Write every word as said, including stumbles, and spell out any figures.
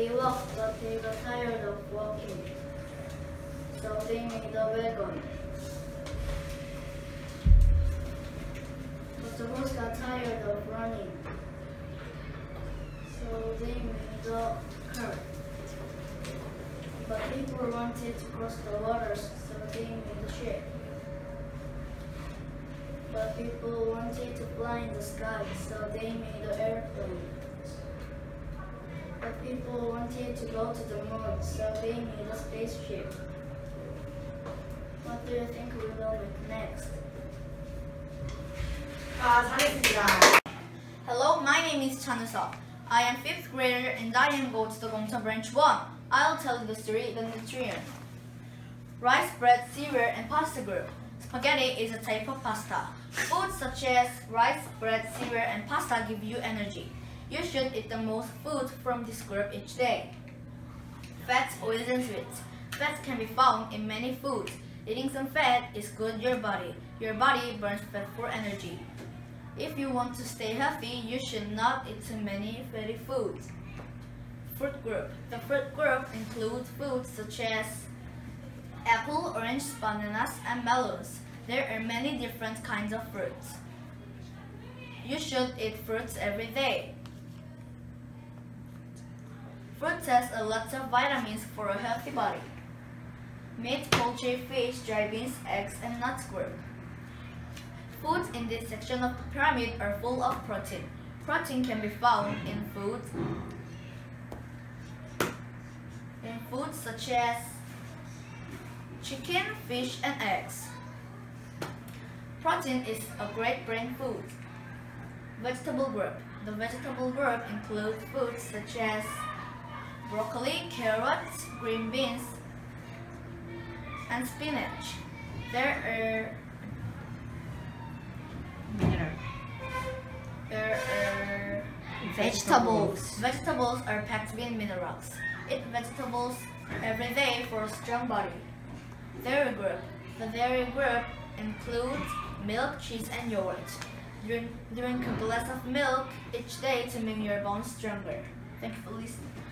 They walked, but they got tired of walking, so they made a wagon. But the horse got tired of running, so they made a cart. But people wanted to cross the waters, so they made a ship. But people wanted to fly in the sky, so they made an airplane. But people wanted to go to the moon, so they made a spaceship. What do you think we will make next? 아, 잘했습니다. Hello, my name is Chanusok. I am fifth grader and I am go to the Gongcha branch one. I'll tell you the story, the nutrient. Rice, bread, cereal, and pasta group. Spaghetti is a type of pasta. Foods such as rice, bread, cereal, and pasta give you energy. You should eat the most food from this group each day. Fats, oils, and sweets. Fats can be found in many foods. Eating some fat is good for your body. Your body burns fat for energy. If you want to stay healthy, you should not eat too many fatty foods. Fruit group. The fruit group includes foods such as apple, orange, bananas, and melons. There are many different kinds of fruits. You should eat fruits every day. Fruit has a lot of vitamins for a healthy body. Meat, poultry, fish, dry beans, eggs, and nuts group. Foods in this section of the pyramid are full of protein. Protein can be found in foods in foods such as chicken, fish, and eggs. Protein is a great brain food. Vegetable group. The vegetable group includes foods such as broccoli, carrots, green beans, and spinach. There are There are vegetables. Vegetables are packed with minerals. Eat vegetables every day for a strong body. Dairy group. The dairy group includes milk, cheese, and yogurt. Drink, drink a glass of milk each day to make your bones stronger. Thank you for listening.